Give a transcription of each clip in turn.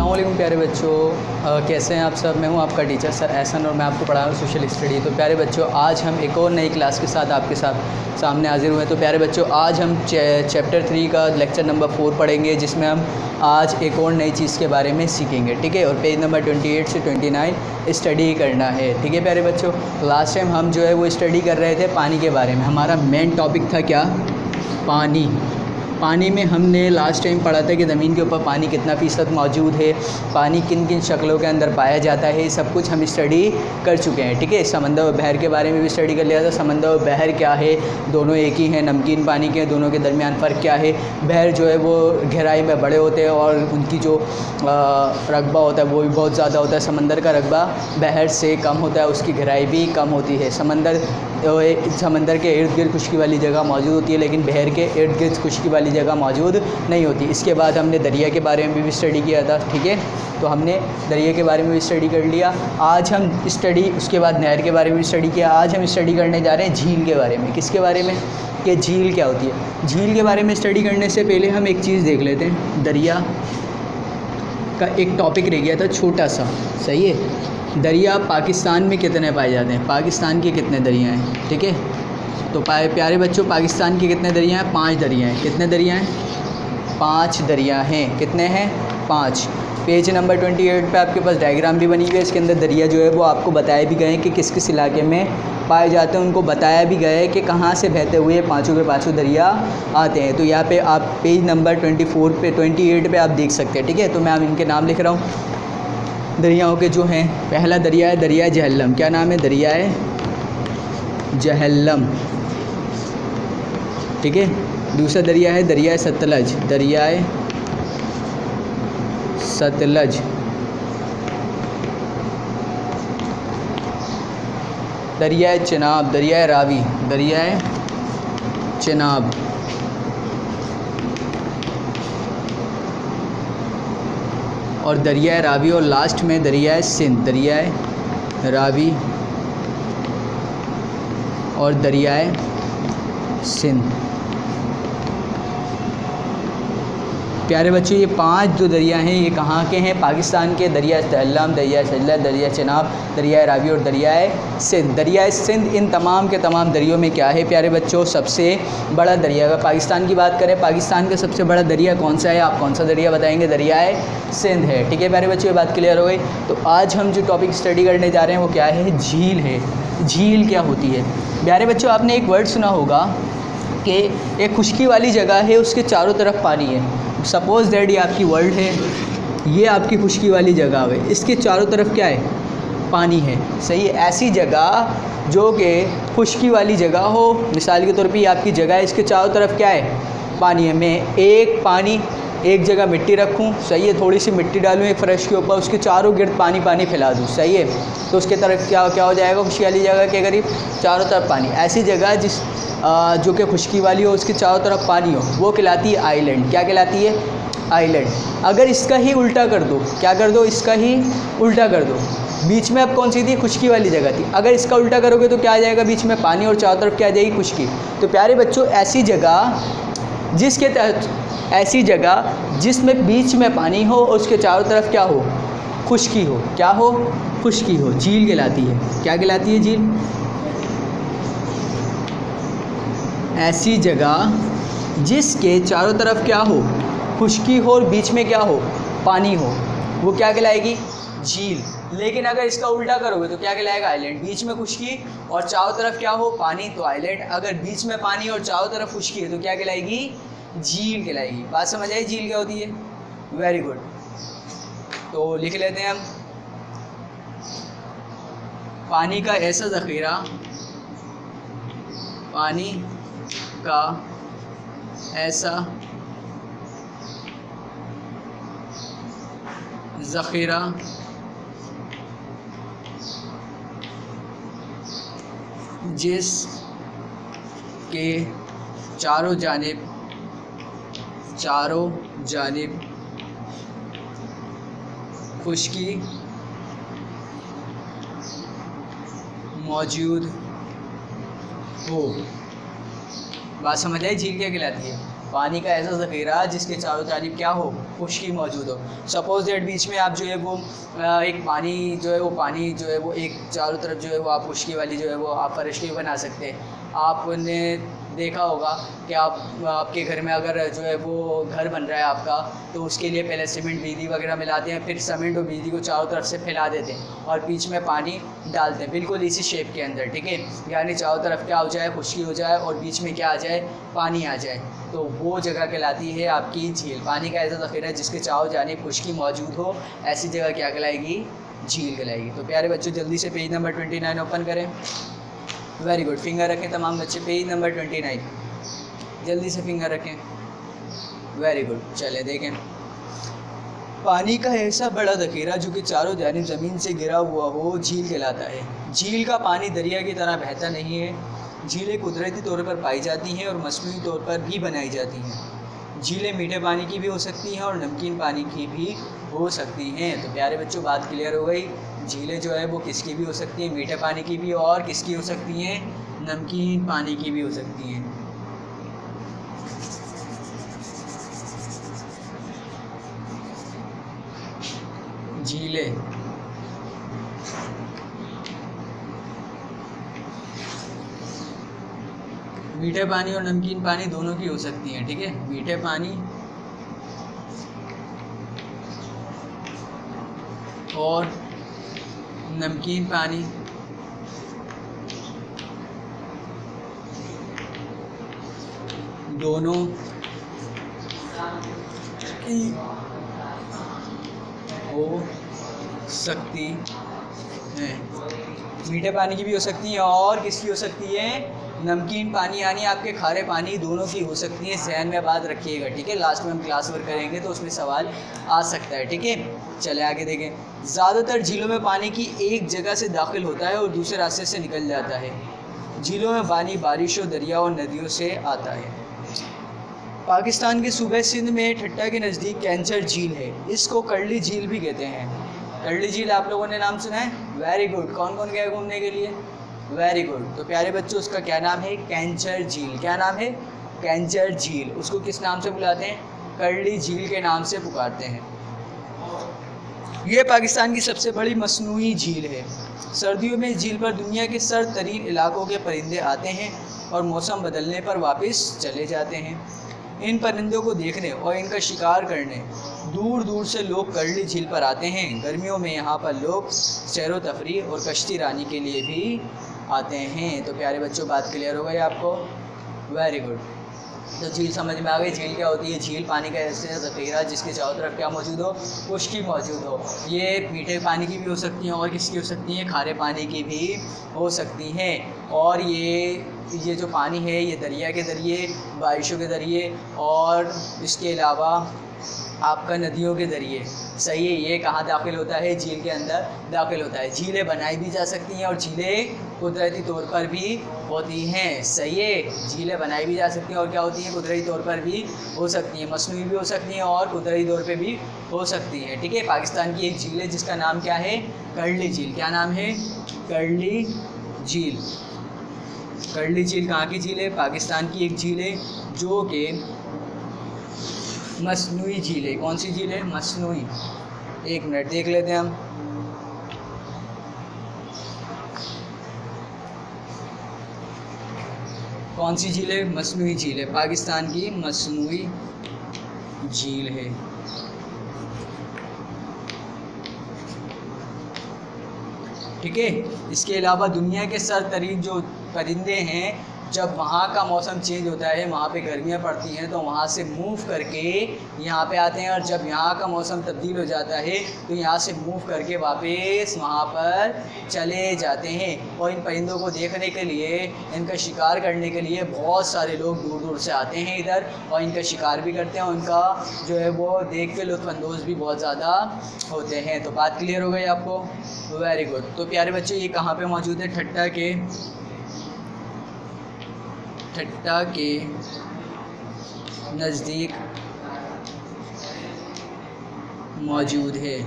अस्सलाम वालेकुम प्यारे बच्चों, कैसे हैं आप सब। मैं हूं आपका टीचर सर एहसन और मैं आपको पढ़ा रहा हूँ सोशल स्टडी। तो प्यारे बच्चों, आज हम एक और नई क्लास के साथ आपके सामने हाजिर हुए हैं। तो प्यारे बच्चों, आज हम चैप्टर 3 का लेक्चर नंबर 4 पढ़ेंगे, जिसमें हम आज एक और नई चीज़ के बारे में सीखेंगे, ठीक है। और पेज नंबर 28 से 29 स्टडी करना है, ठीक है प्यारे बच्चों। लास्ट टाइम हम जो है वो स्टडी कर रहे थे पानी के बारे में। हमारा मेन टॉपिक था क्या? पानी। पानी में हमने लास्ट टाइम पढ़ा था कि ज़मीन के ऊपर पानी कितना फ़ीसद मौजूद है, पानी किन किन शक्लों के अंदर पाया जाता है, सब कुछ हम स्टडी कर चुके हैं, ठीक है। समंदर और बहर के बारे में भी स्टडी कर लिया था। समंदर और बहर क्या है, दोनों एक ही हैं, नमकीन पानी के, दोनों के दरमियान फ़र्क क्या है। बहर जो है वो गहराई में बड़े होते हैं और उनकी जो रकबा होता है वो भी बहुत ज़्यादा होता है। समंदर का रकबा बहर से कम होता है, उसकी गहराई भी कम होती है। समंदर के इर्द गिर्द खुश्की वाली जगह मौजूद होती है, लेकिन बहर के इर्द गिर्द खुश्की वाली जगह मौजूद नहीं होती। इसके बाद हमने दरिया के बारे में भी स्टडी किया था, ठीक है। तो हमने दरिया के बारे में भी स्टडी कर लिया। आज हम उसके बाद नहर के बारे में भी स्टडी किया। आज हम स्टडी करने जा रहे हैं झील के बारे में। किसके बारे में? कि झील क्या होती है। झील के बारे में स्टडी करने से पहले हम एक चीज़ देख लेते हैं। दरिया का एक टॉपिक रह गया था छोटा सा, सही है। दरिया पाकिस्तान में कितने पाए जाते हैं, पाकिस्तान के कितने दरिया हैं, ठीक है। तो प्यारे बच्चों, पाकिस्तान के कितने दरिया हैं? 5 दरिया हैं। कितने दरिया हैं? 5 दरिया हैं। कितने हैं? 5। पेज नंबर 28 पे आपके पास डायग्राम भी बनी हुई है। इसके अंदर दरिया जो है वो आपको बताए भी गए हैं कि किस किस इलाके में पाए जाते हैं। उनको बताया भी गया है कि कहाँ से बहते हुए पाँचों के पाँचों दरिया आते हैं। तो यहाँ पे आप पेज नंबर 28 पे आप देख सकते हैं, ठीक है। तो मैं अब इनके नाम लिख रहा हूँ दरियाओं के जो हैं। पहला दरिया है दरिया जहलम। क्या नाम है? दरिया जहलम, ठीक है। दूसरा दरिया है दरिया सतलज। दरिया सतलज। दरिया चिनाब। दरिया रावी। दरिया चिनाब। और दरिया रावी। और लास्ट में दरिया सिंध। दरिया रावी और दरिया सिंध। प्यारे बच्चों, ये 5 जो दरिया हैं ये कहाँ के हैं? पाकिस्तान के। दरिया जहलम, दरिया सतलज, दरिया चिनाब, दरिया रावी और दरिया सिंध। दरिया सिंध इन तमाम के तमाम दरियों में क्या है प्यारे बच्चों? सबसे बड़ा दरिया। अगर पाकिस्तान की बात करें, पाकिस्तान का सबसे बड़ा दरिया कौन सा है? आप कौन सा दरिया बताएंगे? दरिया सिंध है, ठीक है प्यारे बच्चों। ये बात क्लियर हो गई। तो आज हम जो टॉपिक स्टडी करने जा रहे हैं वो क्या है? झील है। झील क्या होती है? प्यारे बच्चों, आपने एक वर्ड सुना होगा कि एक खुश्की वाली जगह है, उसके चारों तरफ पानी है। सपोज़ दैट ये आपकी वर्ल्ड है, ये आपकी खुश्की वाली जगह है, इसके चारों तरफ क्या है? पानी है, सही है। ऐसी जगह जो कि खुश्की वाली जगह हो, मिसाल के तौर पे ये आपकी जगह है, इसके चारों तरफ क्या है? पानी है। मैं एक जगह मिट्टी रखूं, सही है, थोड़ी सी मिट्टी डालूं एक फ्रेश के ऊपर, उसके चारों गिर्द पानी फैला दूं, सही है। तो उसके तरफ क्या हो जाएगा? खुश्की वाली जगह के करीब चारों तरफ पानी। ऐसी जगह जो कि खुश्की वाली हो, उसके चारों तरफ पानी हो, वो कहलाती है आइलैंड। क्या कहलाती है? आइलैंड। अगर इसका ही उल्टा कर दो, क्या कर दो? इसका ही उल्टा कर दो। बीच में अब कौन सी थी? खुश्की वाली जगह थी। अगर इसका उल्टा करोगे तो क्या आ जाएगा? बीच में पानी और चारों तरफ क्या आ जाएगी? खुश्की। तो प्यारे बच्चों, ऐसी जगह जिसमें बीच में पानी हो और उसके चारों तरफ क्या हो? खुश्की हो। क्या हो? खुश्की हो, झील कहलाती है। क्या कहलाती है? झील। ऐसी जगह जिसके चारों तरफ क्या हो? खुश्की हो और बीच में क्या हो? पानी हो, वो क्या कहलाएगी? झील। लेकिन अगर इसका उल्टा करोगे तो क्या कहलाएगा? आइलैंड। बीच में खुश्की और चारों तरफ क्या हो? पानी, तो आइलैंड। अगर बीच में पानी और चारों तरफ खुश्की है तो क्या कहलाएगी? झील कहलाएगी। बात समझ आई? झील क्या होती है? Very good. तो लिख लेते हैं हम। पानी का ऐसा ज़ख़ीरा, पानी का ऐसा ज़ख़ीरा जिसके चारों जानिब खुश्की मौजूद हो। बात समझ आई? झील क्या कहलाती है? पानी का ऐसा ज़ख़ीरा जिसके चारों जानिब क्या हो, खुश्की मौजूद हो। सपोज दैट बीच में आप जो है वो एक पानी जो है वो एक चारों तरफ जो है वो आप खुश्की वाली जो है वो आप फरिश्ते बना सकते हैं। आपने देखा होगा कि आपके घर में अगर जो है वो घर बन रहा है आपका, तो उसके लिए पहले सीमेंट बीदी वगैरह मिलाते हैं, फिर सीमेंट और बीदी को चारों तरफ से फैला देते हैं और बीच में पानी डालते हैं, बिल्कुल इसी शेप के अंदर, ठीक है। यानी चारों तरफ क्या हो जाए, खुश्की हो जाए और बीच में क्या आ जाए, पानी आ जाए, तो वो जगह कहलाती है आपकी झील। पानी का ऐसा ज़ख़ीरा है जिसके चारों जानिब खुश्की मौजूद हो, ऐसी जगह क्या कहलाएगी, झील कहलाएगी। तो प्यारे बच्चों जल्दी से पेज नंबर 29 ओपन करें। वेरी गुड, फिंगर रखें तमाम बच्चे, पेज नंबर 29 जल्दी से फिंगर रखें। वेरी गुड, चले देखें। पानी का ऐसा बड़ा ज़ख़ीरा जो कि चारों जानिब ज़मीन से घिरा हुआ हो, झील कहलाता है। झील का पानी दरिया की तरह बहता नहीं है। झीलें कुदरती तौर पर पाई जाती हैं और मसनूई तौर पर भी बनाई जाती हैं। झीलें मीठे पानी की भी हो सकती हैं और नमकीन पानी की भी हो सकती हैं। तो प्यारे बच्चों बात क्लियर हो गई। झीलें जो है वो किसकी भी हो सकती हैं, मीठे पानी की भी, और किसकी हो सकती हैं, नमकीन पानी की भी हो सकती हैं। झीलें मीठे पानी और नमकीन पानी दोनों की हो सकती हैं, ठीक है। मीठे पानी और नमकीन पानी दोनों की हो सकती हैं। मीठे पानी की भी हो सकती हैं और किसकी हो सकती है, नमकीन पानी यानी आपके खारे पानी, दोनों की हो सकती है। ज़हन में बात रखिएगा, ठीक है। लास्ट में हम क्लास वर्क करेंगे तो उसमें सवाल आ सकता है, ठीक है। चले आगे देखें। ज़्यादातर झीलों में पानी की एक जगह से दाखिल होता है और दूसरे रास्ते से निकल जाता है। झीलों में पानी बारिशों, दरिया और नदियों से आता है। पाकिस्तान के सूबे सिंध में ठट्टा के नज़दीक कैंचर झील है। इसको करली झील भी कहते हैं। करली झील आप लोगों ने नाम सुना है? Very good. कौन कौन गया घूमने के लिए? Very good. तो प्यारे बच्चों उसका क्या नाम है, कैंचर झील। क्या नाम है, कैंचर झील। उसको किस नाम से बुलाते हैं, करली झील के नाम से पुकारते हैं। ये पाकिस्तान की सबसे बड़ी मसनूई झील है। सर्दियों में झील पर दुनिया के सर्द तरीन इलाकों के परिंदे आते हैं और मौसम बदलने पर वापस चले जाते हैं। इन परिंदों को देखने और इनका शिकार करने दूर दूर से लोग करली झील पर आते हैं। गर्मियों में यहाँ पर लोग सैर व तफरीह और कश्ती रानी के लिए भी आते हैं। तो प्यारे बच्चों बात क्लियर हो गई आपको? Very good. तो झील समझ में आ गई। झील क्या होती है, झील पानी का ऐसा ज़ख़ीरा जिसके चारों तरफ क्या मौजूद हो, खुश्की मौजूद हो। ये मीठे पानी की भी हो सकती हैं और किसकी हो सकती हैं, खारे पानी की भी हो सकती हैं। और ये जो पानी है ये दरिया के ज़रिए, बारिशों के ज़रिए और इसके अलावा आपका नदियों के ज़रिए, सही है, ये कहाँ दाखिल होता है, झील के अंदर दाखिल होता है। झीलें बनाई भी जा सकती हैं और झीलें कुदरती तौर पर भी होती हैं, सही है। झीलें बनाई भी जा सकती हैं और क्या होती हैं, कुदरती तौर पर भी हो सकती हैं, मसनूई भी हो सकती हैं और कुदरती तौर पर भी हो सकती हैं, ठीक है। पाकिस्तान की एक झील है जिसका नाम क्या है, करली झील। क्या नाम है, करली झील। करली झील कहाँ की झील है, पाकिस्तान की एक झील है जो कि मसनूई झील है। कौन सी झील है, मसनूई। एक मिनट देख लेते हैं हम। कौन सी झील है, मसनूई झील है, पाकिस्तान की मसनूई झील है। ठीक है। इसके अलावा दुनिया के सरतरीन जो परिंदे हैं, जब वहाँ का मौसम चेंज होता है, वहाँ पे गर्मियाँ पड़ती हैं, तो वहाँ से मूव करके यहाँ पे आते हैं और जब यहाँ का मौसम तब्दील हो जाता है तो यहाँ से मूव करके वापस वहाँ पर चले जाते हैं। और इन परिंदों को देखने के लिए, इनका शिकार करने के लिए बहुत सारे लोग दूर दूर से आते हैं इधर और इनका शिकार भी करते हैं और इनका जो है वो देख के लुत्फ़अंदोज़ भी बहुत ज़्यादा होते हैं। तो बात क्लियर हो गई आपको? Very good. तो प्यारे बच्चे ये कहाँ पे मौजूद है, ठट्टा के नज़दीक मौजूद है।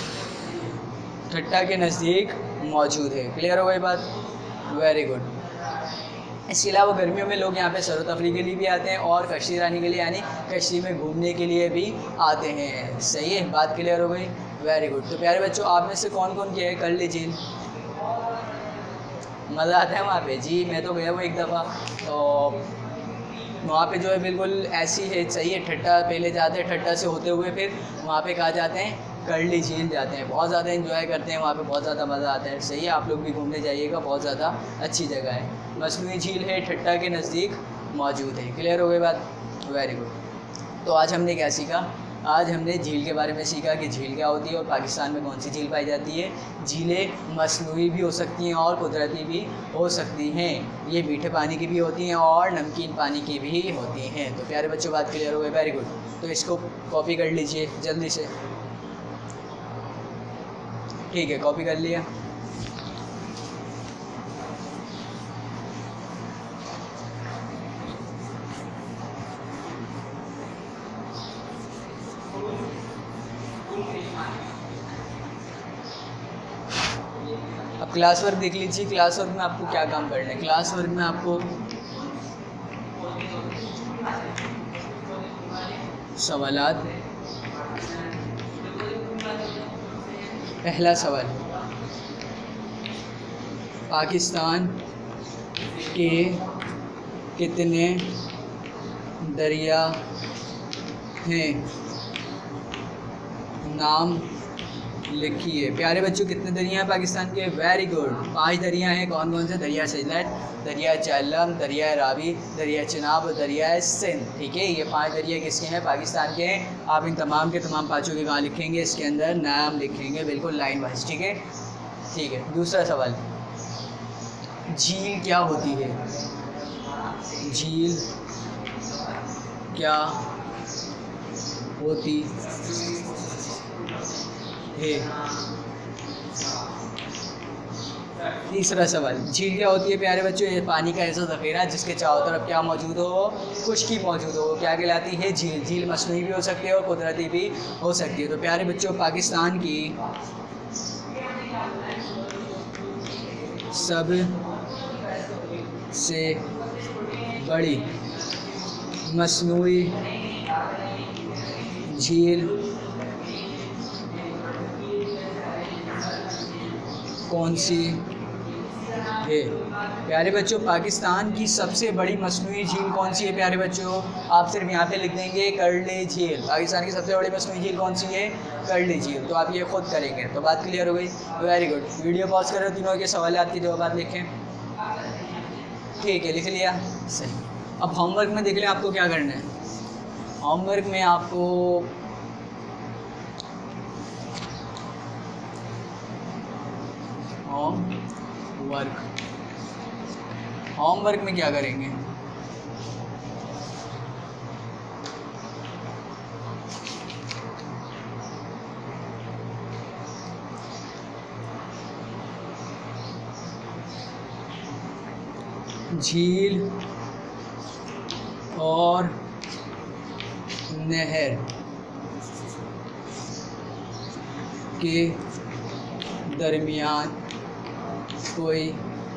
ठट्टा के नज़दीक मौजूद है। क्लियर हो गई बात? Very good. इसके अलावा गर्मियों में लोग यहाँ पे सैर तफरी के लिए भी आते हैं और कश्ती चलाने के लिए, यानी कश्ती में घूमने के लिए भी आते हैं। सही है, बात क्लियर हो गई, वेरी गुड। तो प्यारे बच्चों, आप में से कौन कौन किया है करली झील? मज़ा आता है वहाँ पे? जी मैं तो गया हूँ एक दफ़ा, तो वहाँ पे जो है बिल्कुल ऐसी है, सही है, ठट्टा पहले जाते हैं, ठट्टा से होते हुए फिर वहाँ पे कहाँ जाते हैं? करली झील जाते हैं। बहुत ज़्यादा एंजॉय करते हैं वहाँ पे, बहुत ज़्यादा मज़ा आता है। सही है, आप लोग भी घूमने जाइएगा, बहुत ज़्यादा अच्छी जगह है। मसनूई झील है, ठट्टा के नज़दीक मौजूद है। क्लियर हो गई बात, वेरी गुड। तो आज हमने क्या सीखा? आज हमने झील के बारे में सीखा कि झील क्या होती है और पाकिस्तान में कौन सी झील पाई जाती है। झीलें मसनूई भी हो सकती हैं और कुदरती भी हो सकती हैं। ये मीठे पानी की भी होती हैं और नमकीन पानी की भी होती हैं। तो प्यारे बच्चों, बात क्लियर हो गई, वेरी गुड। तो इसको कॉपी कर लीजिए जल्दी से, ठीक है, कॉपी कर लिया। अब क्लास वर्क देख लीजिए। क्लास वर्क में आपको क्या काम करना है? क्लास वर्क में आपको सवालात, पहला सवाल, पाकिस्तान के कितने दरिया हैं? नाम लिखिए। प्यारे बच्चों, कितने दरिया हैं पाकिस्तान के? वेरी गुड, 5 दरिया हैं। कौन कौन से? दरिया सजलत, दरिया झेलम, दरिया रावी, दरिया चिनाब और दरिया सिंध। ठीक है, ये 5 दरिया किसके हैं? पाकिस्तान के हैं। आप इन तमाम के तमाम पाँचों के कहाँ लिखेंगे? इसके अंदर नाम लिखेंगे, बिल्कुल लाइन वाइज। ठीक है, ठीक है। दूसरा सवाल, झील क्या होती है? झील क्या होती है? तीसरा सवाल, झील क्या होती है? प्यारे बच्चों, ये पानी का ऐसा ज़ख़ीरा जिसके चारों तरफ क्या मौजूद हो? खुश्की मौजूद हो, क्या कहलाती है? झील। झील मसनूई भी हो सकती है और कुदरती भी हो सकती है। तो प्यारे बच्चों, पाकिस्तान की सब से बड़ी मसनूई झील कौन सी है? प्यारे बच्चों, पाकिस्तान की सबसे बड़ी मसनूई झील कौन सी है? प्यारे बच्चों, आप सिर्फ यहाँ पे लिख देंगे करली झील। पाकिस्तान की सबसे बड़ी मसनूई झील कौन सी है? करली झील। तो आप ये खुद करेंगे। तो बात क्लियर हो गई, वेरी गुड। वीडियो पॉज करें, तीनों के सवाल की जवाब लिखें। ठीक है, लिख लिया, सही। अब होमवर्क में देख लें आपको क्या करना है। होमवर्क में आपको होमवर्क में क्या करेंगे? झील और नहर के दरमियान कोई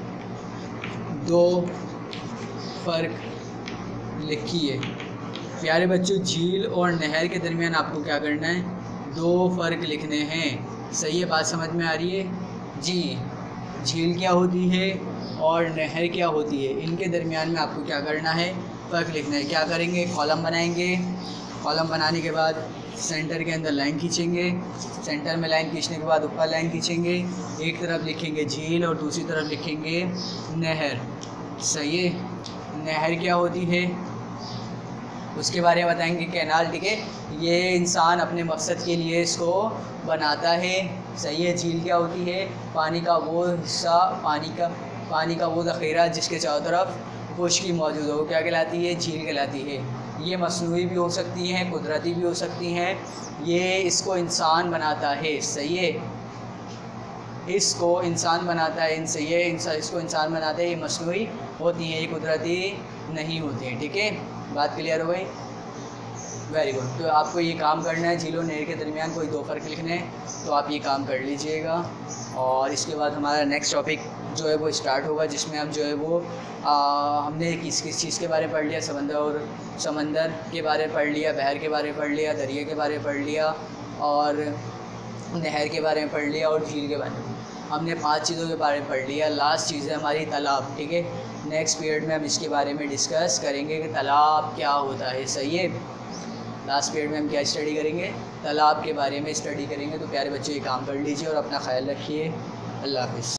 2 फ़र्क लिखिए। प्यारे बच्चों, झील और नहर के दरमियान आपको क्या करना है? 2 फ़र्क लिखने हैं। सही है, बात समझ में आ रही है जी? झील क्या होती है और नहर क्या होती है, इनके दरमियान में आपको क्या करना है? फ़र्क लिखना है। क्या करेंगे? कॉलम बनाएंगे। कॉलम बनाने के बाद सेंटर के अंदर लाइन खींचेंगे। सेंटर में लाइन खींचने के बाद ऊपर लाइन खींचेंगे। एक तरफ लिखेंगे झील और दूसरी तरफ लिखेंगे नहर। सही है, नहर क्या होती है उसके बारे में बताएंगे। कैनाल, ठीक है, ये इंसान अपने मकसद के लिए इसको बनाता है। सही है। झील क्या होती है? पानी का वो हिस्सा, पानी का वो ज़ख़ीरा जिसके चारों तरफ खुश्की मौजूद हो, क्या कहलाती है? झील कहलाती है। ये मसनूई भी हो सकती हैं, कुदरती भी हो सकती हैं। ये इसको इंसान बनाता है। सही है, इसको इंसान बनाता है। इनसे ये इसको इंसान बनाता है। ये मसनूई होती हैं, ये कुदरती नहीं होती हैं। ठीक है, बात क्लियर हो गई, वेरी गुड। तो आपको ये काम करना है, झील और नहर के दरमियान कोई 2 फ़र्क लिखने हैं, तो आप ये काम कर लीजिएगा। और इसके बाद हमारा नेक्स्ट टॉपिक जो है वो स्टार्ट होगा, जिसमें हम जो है वो हमने किस किस चीज़ के बारे में पढ़ लिया, समंदर के बारे में पढ़ लिया, बहर के बारे में पढ़ लिया, दरिया के बारे में पढ़ लिया, और नहर के बारे में पढ़ लिया, और झील के बारे में हमने 5 चीज़ों के बारे में पढ़ लिया। लास्ट चीज़ है हमारी तालाब, ठीक है। नेक्स्ट पीरियड में हम इसके बारे में डिस्कस करेंगे कि तालाब क्या होता है, सही है। लास्ट पीरियड में हम क्या स्टडी करेंगे, तालाब के बारे में स्टडी करेंगे। तो प्यारे बच्चों ये काम कर लीजिए और अपना ख्याल रखिए। अल्लाह हाफ़िज़।